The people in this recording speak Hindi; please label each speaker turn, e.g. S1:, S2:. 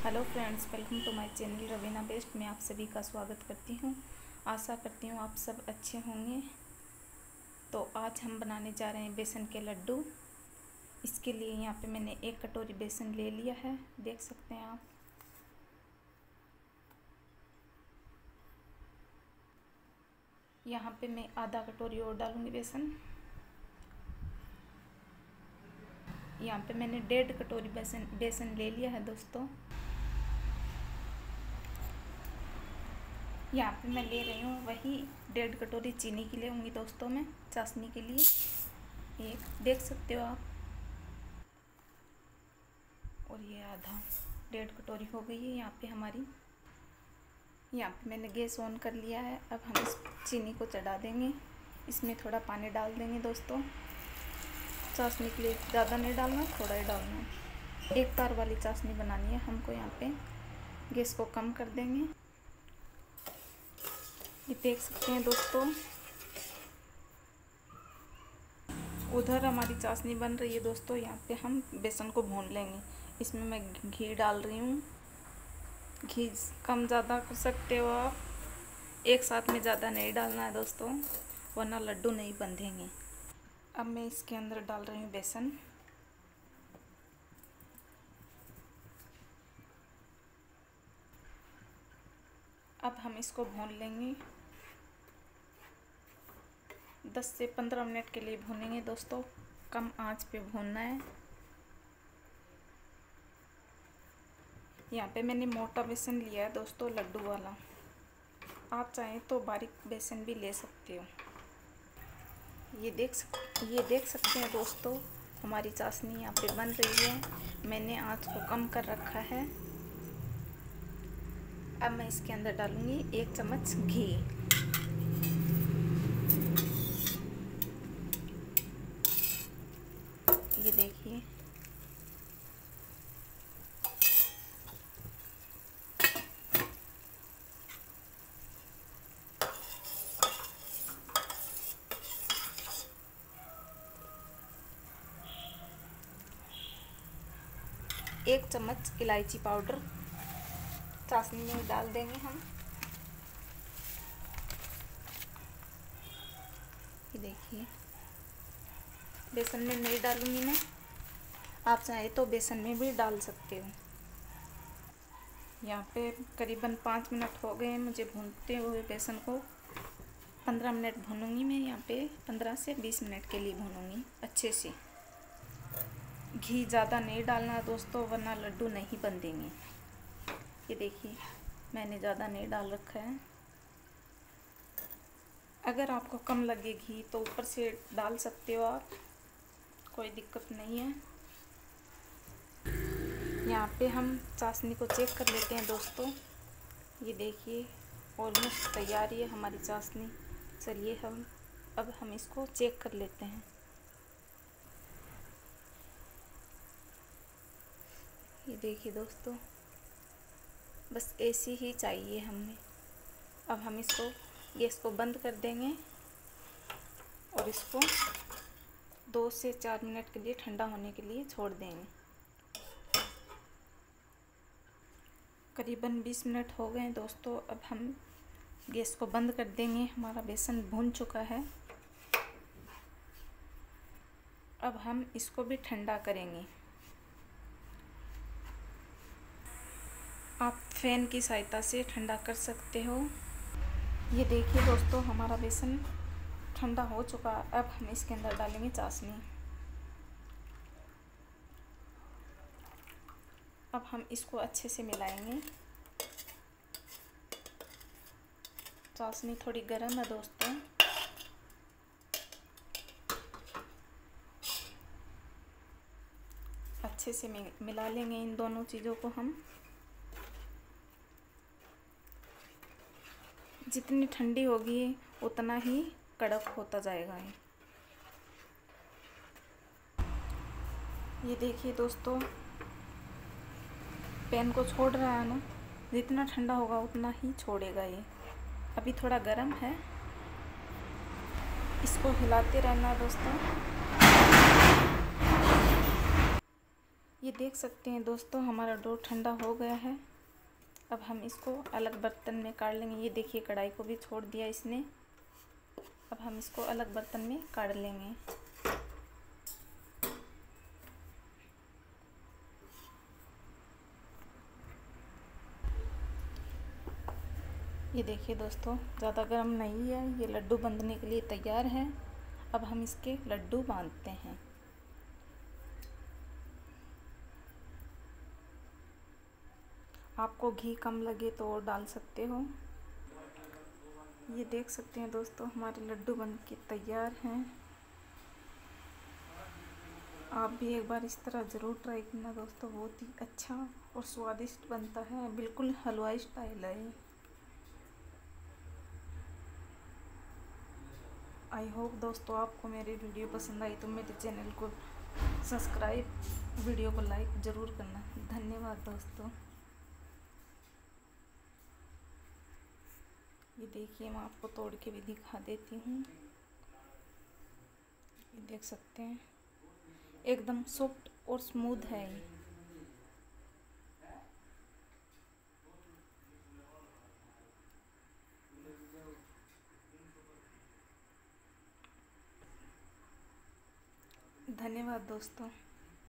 S1: Hello friends, welcome to my channel Raveena best में आप सभी का स्वागत करती हूँ। आशा करती हूँ आप सब अच्छे होंगे। तो आज हम बनाने जा रहे हैं बेसन के लड्डू। इसके लिए यहाँ पे मैंने 1 कटोरी बेसन ले लिया है, देख सकते हैं आप। यहाँ पे मैं आधा कटोरी और डालूँगी बेसन। यहाँ पे मैंने 1.5 कटोरी बेसन ले लिया है दोस्तों। यहाँ पे मैं ले रही हूँ वही 1.5 कटोरी चीनी की लेंगी दोस्तों मैं चाशनी के लिए। ये देख सकते हो आप। और ये आधा 1.5 कटोरी हो गई है यहाँ पे हमारी। यहाँ पे मैंने गैस ऑन कर लिया है। अब हम इस चीनी को चढ़ा देंगे। इसमें थोड़ा पानी डाल देंगे दोस्तों। चाशनी के लिए ज़्यादा नहीं डालना, थोड़ा ही डालना। एक तार वाली चाशनी बनानी है हमको। यहाँ पे गैस को कम कर देंगे। ये देख सकते हैं दोस्तों, उधर हमारी चाशनी बन रही है दोस्तों। यहाँ पे हम बेसन को भून लेंगे। इसमें मैं घी डाल रही हूँ। घी कम ज़्यादा कर सकते हो आप, एक साथ में ज़्यादा नहीं डालना है दोस्तों, वरना लड्डू नहीं बंधेंगे। अब मैं इसके अंदर डाल रही हूँ बेसन। अब हम इसको भून लेंगे। 10 से 15 मिनट के लिए भूनेंगे दोस्तों। कम आंच पे भूनना है। यहाँ पे मैंने मोटा बेसन लिया है दोस्तों, लड्डू वाला। आप चाहें तो बारीक बेसन भी ले सकते हो। ये देख सकते हैं दोस्तों, हमारी चाशनी यहाँ पे बन रही है। मैंने आंच को कम कर रखा है। अब मैं इसके अंदर डालूंगी 1 चम्मच घी। ये देखिए, एक चम्मच इलायची पाउडर चाशनी में डाल देंगे हम। ये देखिए, बेसन में नहीं डालूंगी मैं, आप चाहे तो बेसन में भी डाल सकते हो। यहाँ पे करीबन 5 मिनट हो गए मुझे भूनते हुए बेसन को। 15 मिनट भूनूंगी मैं यहाँ पे, 15 से 20 मिनट के लिए भूनूंगी अच्छे से। घी ज़्यादा नहीं डालना दोस्तों, वरना लड्डू नहीं बंधेंगे। ये देखिए, मैंने ज़्यादा नहीं डाल रखा है। अगर आपको कम लगे घी तो ऊपर से डाल सकते हो आप, कोई दिक्कत नहीं है। यहाँ पे हम चाशनी को चेक कर लेते हैं दोस्तों। ये देखिए, ऑलमोस्ट तैयार है हमारी चाशनी। चलिए अब हम इसको चेक कर लेते हैं। ये देखिए दोस्तों, बस ऐसी ही चाहिए हमें। अब हम इसको गैस को बंद कर देंगे और इसको 2 से 4 मिनट के लिए ठंडा होने के लिए छोड़ देंगे। करीबन 20 मिनट हो गए दोस्तों। अब हम गैस को बंद कर देंगे। हमारा बेसन भून चुका है। अब हम इसको भी ठंडा करेंगे। आप फैन की सहायता से ठंडा कर सकते हो। ये देखिए दोस्तों, हमारा बेसन ठंडा हो चुका। अब हम इसके अंदर डालेंगे चाशनी। अब हम इसको अच्छे से मिलाएंगे। चाशनी थोड़ी गर्म है दोस्तों। अच्छे से मिला लेंगे इन दोनों चीज़ों को हम। जितनी ठंडी होगी उतना ही कड़क होता जाएगा ये देखिए दोस्तों, पैन को छोड़ रहा है ना, जितना ठंडा होगा उतना ही छोड़ेगा ये। अभी थोड़ा गर्म है, इसको हिलाते रहना दोस्तों। ये देख सकते हैं दोस्तों, हमारा डो ठंडा हो गया है। अब हम इसको अलग बर्तन में काढ़ लेंगे। ये देखिए कढ़ाई को भी छोड़ दिया इसने। अब हम इसको अलग बर्तन में काढ़ लेंगे। ये देखिए दोस्तों, ज़्यादा गर्म नहीं है, ये लड्डू बांधने के लिए तैयार है। अब हम इसके लड्डू बांधते हैं। आपको घी कम लगे तो और डाल सकते हो। ये देख सकते हैं दोस्तों, हमारे लड्डू बन के तैयार हैं। आप भी एक बार इस तरह ज़रूर ट्राई करना दोस्तों, बहुत ही अच्छा और स्वादिष्ट बनता है, बिल्कुल हलवाई स्टाइल है। आई होप दोस्तों आपको मेरी वीडियो पसंद आई तो मेरे चैनल को सब्सक्राइब, वीडियो को लाइक ज़रूर करना। धन्यवाद दोस्तों। ये देखिए, मैं आपको तोड़ के भी दिखा देती हूँ। ये देख सकते हैं, एकदम सॉफ्ट और स्मूथ है ये। धन्यवाद दोस्तों।